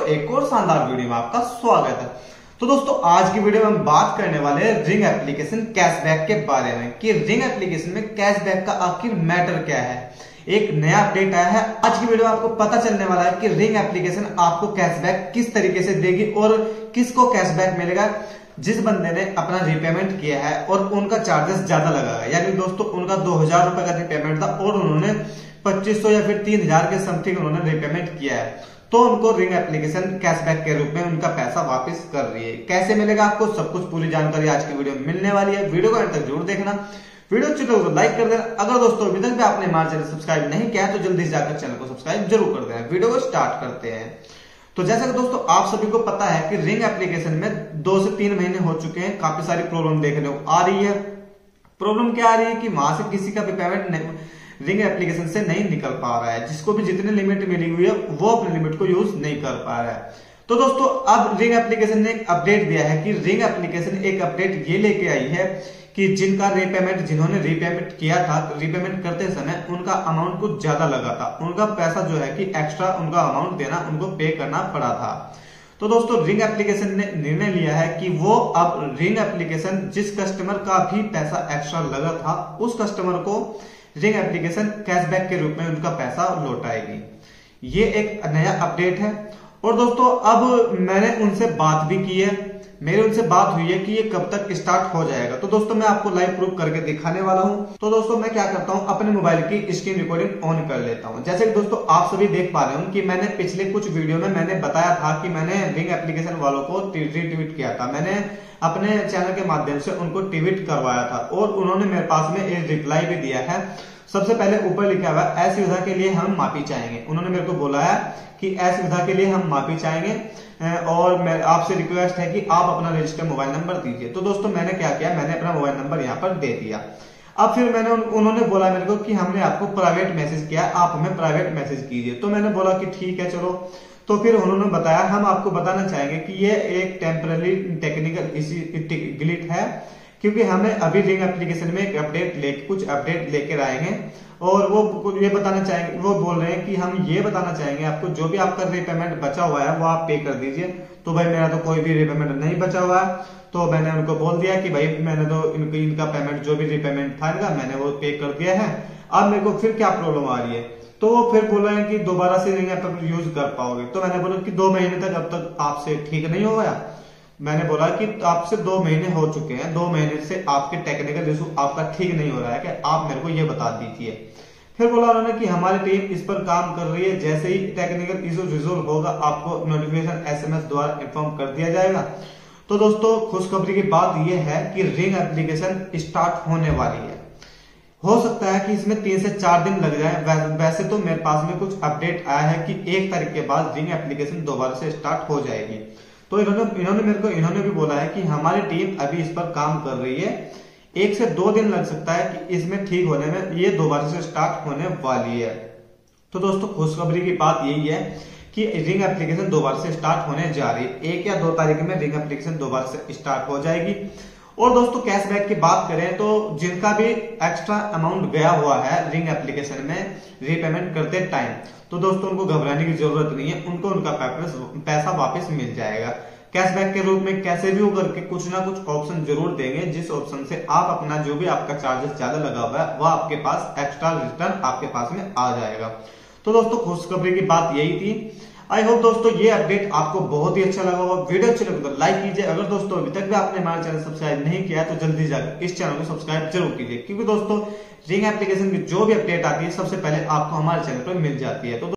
एक और शानदार वीडियो में आपका स्वागत है। तो दोस्तों आज की वीडियो में हम बात करने वाले हैं रिंग एप्लीकेशन कैशबैक के बारे में कि रिंग एप्लीकेशन में कैशबैक का आखिर मैटर क्या है। एक नया अपडेट आया है। आज की वीडियो में आपको पता चलने वाला है कि रिंग एप्लीकेशन आपको कैशबैक किस तरीके से देगी और किसको कैशबैक मिलेगा। जिस बंदे ने अपना रिपेमेंट किया है और उनका चार्जेस ज्यादा लगा है, यानी दोस्तों उनका 2000 रुपए का रिपेमेंट था और उन्होंने 2500 या फिर 3000 के समथिंग उन्होंने रिपेमेंट किया है, तो उनको रिंग एप्लीकेशन कैशबैक के रूप में उनका पैसा वापस कर रही है। कैसे मिलेगा आपको सब कुछ पूरी जानकारी आज की वीडियो में मिलने वाली है। वीडियो को अंत तक जरूर देखना। वीडियो अच्छी लगे तो लाइक कर देना। अगर दोस्तों अभी तक भी आपने हमारा चैनल सब्सक्राइब नहीं किया है तो जल्दी से जाकर चैनल को सब्सक्राइब जरूर कर देना। वीडियो को स्टार्ट करते हैं। तो जैसा कि दोस्तों आप सभी को पता है कि रिंग एप्लीकेशन में 2 से 3 महीने हो चुके हैं, काफी सारी प्रॉब्लम देखने को आ रही है। प्रॉब्लम क्या आ रही है कि वहां से किसी का भी पेमेंट रिंग एप्लीकेशन से नहीं निकल पा रहा है। जिसको भी जितनी लिमिट मिली हुई है वो अपनी लिमिट को यूज नहीं कर पा रहा है। तो दोस्तों अब रिंग एप्लीकेशन ने एक अपडेट दिया है कि रिंग एप्लीकेशन एक अपडेट ये लेके आई है कि जिन्होंने रीपेमेंट किया था, रिपेमेंट करते समय उनका अमाउंट कुछ ज्यादा लगा था, उनका पैसा जो है कि एक्स्ट्रा उनका अमाउंट देना उनको पे करना पड़ा था। तो दोस्तों रिंग एप्लीकेशन ने निर्णय लिया है कि वो अब रिंग एप्लीकेशन जिस कस्टमर का भी पैसा एक्स्ट्रा लगा था उस कस्टमर को रिंग एप्लीकेशन कैशबैक के रूप में उनका पैसा लौटाएगी। ये एक नया अपडेट है। और दोस्तों अब मैंने उनसे बात भी की है, मेरी उनसे बात हुई है कि ये कब तक स्टार्ट हो जाएगा। तो दोस्तों मैं आपको लाइव प्रूफ करके दिखाने वाला हूं। तो दोस्तों मैं क्या करता हूं, अपने मोबाइल की स्क्रीन रिकॉर्डिंग ऑन कर लेता हूं। जैसे कि दोस्तों आप सभी देख पा रहे हो कि मैंने पिछले कुछ वीडियो में मैंने बताया था कि मैंने रिंग एप्लीकेशन वालों को रीट्वीट किया था। मैंने अपने चैनल के माध्यम से उनको ट्वीट करवाया था और उन्होंने मेरे पास में एक रिप्लाई भी दिया है। सबसे पहले ऊपर लिखा हुआ है ऐसी सुविधा के लिए हम माफी चाहेंगे। उन्होंने मेरे को बोला है कि ऐसी सुविधा के लिए हम माफी चाहेंगे और मैं आपसे रिक्वेस्ट है कि आप अपना रजिस्टर्ड मोबाइल नंबर दीजिए। तो दोस्तों मैंने क्या किया, मैंने अपना मोबाइल नंबर यहाँ पर दे दिया। अब फिर उन्होंने बोला मेरे को कि हमने आपको प्राइवेट मैसेज किया, आप हमें प्राइवेट मैसेज कीजिए। तो मैंने बोला कि ठीक है चलो। तो फिर उन्होंने बताया हम आपको बताना चाहेंगे कि ये एक टेम्पररी टेक्निकल ग्लिच है, क्योंकि हमें अभी रिंग एप्लीकेशन में एक कुछ अपडेट लेकर आएंगे और वो ये बताना चाहेंगे, वो बोल रहे हैं कि हम ये बताना चाहेंगे आपको जो भी आपका रिपेमेंट बचा हुआ है वो आप पे कर दीजिए। तो भाई मेरा तो कोई भी रिपेमेंट नहीं बचा हुआ है। तो मैंने उनको बोल दिया कि भाई मैंने तो इनका पेमेंट जो भी रिपेमेंट था इनका मैंने वो पे कर दिया है। अब मेरे को फिर क्या प्रॉब्लम आ रही है, तो वो फिर बोल रहे हैं कि दोबारा से रिंग ऐप यूज कर पाओगे। तो मैंने बोला कि 2 महीने तक अब तक आपसे ठीक नहीं हो गया। मैंने बोला कि आपसे 2 महीने हो चुके हैं, 2 महीने से आपके टेक्निकल इशू आपका ठीक नहीं हो रहा है, कि आप मेरे को ये बता दीजिए। फिर बोला उन्होंने कि हमारी टीम इस पर काम कर रही है, जैसे ही टेक्निकल इशू रिजोल्व होगा आपको नोटिफिकेशन SMS द्वारा इन्फॉर्म कर दिया जाएगा। तो दोस्तों खुशखबरी की बात यह है कि रिंग एप्लीकेशन स्टार्ट होने वाली है। हो सकता है कि इसमें 3 से 4 दिन लग जाए। वैसे तो मेरे पास में कुछ अपडेट आया है कि 1 तारीख के बाद रिंग एप्लीकेशन दोबारा से स्टार्ट हो जाएगी। तो इन्होंने भी बोला है कि हमारी टीम अभी इस पर काम कर रही है, 1 से 2 दिन लग सकता है कि इसमें ठीक होने में, ये दोबारा से स्टार्ट होने वाली है। तो दोस्तों खुशखबरी की बात यही है कि रिंग एप्लीकेशन दोबारा से स्टार्ट होने जा रही है। 1 या 2 तारीख में रिंग एप्लीकेशन दोबारा से स्टार्ट हो जाएगी। और दोस्तों कैशबैक की बात करें तो जिनका भी एक्स्ट्रा अमाउंट गया हुआ है रिंग एप्लीकेशन में रीपेमेंट करते टाइम, तो दोस्तों उनको घबराने की जरूरत नहीं है, उनको उनका पैसा वापस मिल जाएगा। कैशबैक के रूप में कैसे भी होकर के कुछ ना कुछ ऑप्शन जरूर देंगे, जिस ऑप्शन से आप अपना जो भी आपका चार्जेस ज्यादा लगा हुआ है वह आपके पास एक्स्ट्रा रिटर्न आपके पास में आ जाएगा। तो दोस्तों खुशखबरी की बात यही थी। आई होप दोस्तों ये अपडेट आपको बहुत ही अच्छा लगा होगा। वीडियो अच्छी लगे तो लाइक कीजिए। अगर दोस्तों अभी तक भी आपने हमारा चैनल सब्सक्राइब नहीं किया तो जल्दी जाकर इस चैनल को सब्सक्राइब जरूर कीजिए, क्योंकि दोस्तों रिंग एप्लीकेशन की जो भी अपडेट आती है सबसे पहले आपको हमारे चैनल पर मिल जाती है। तो